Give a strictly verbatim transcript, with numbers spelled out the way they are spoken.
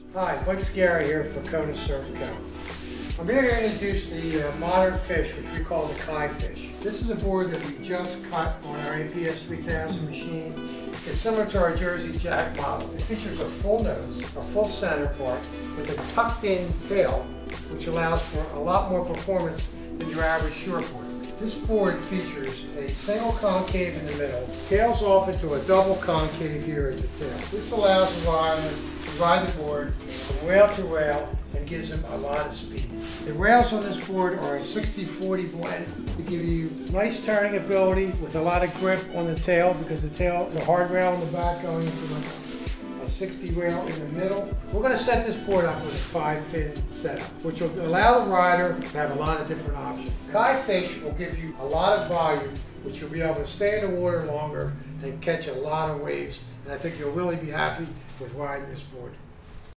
Hi, Mike Scarra here for Kona Surf Co. I'm here to introduce the uh, modern fish, which we call the Kai fish. This is a board that we just cut on our A P S three thousand machine. It's similar to our Jersey Jack model. It features a full nose, a full center part, with a tucked in tail, which allows for a lot more performance than your average shortboard. This board features a single concave in the middle, tails off into a double concave here at the tail. This allows the rider to ride the board from rail to rail and gives him a lot of speed. The rails on this board are a sixty forty blend to give you nice turning ability with a lot of grip on the tail, because the tail is a hard rail in the back going into like a sixty rail in the middle. We're going to set this board up with a five fin setup, which will allow the rider to have a lot of different options. Kai fish will give you a lot of volume, which you'll be able to stay in the water longer and catch a lot of waves. And I think you'll really be happy with riding this board.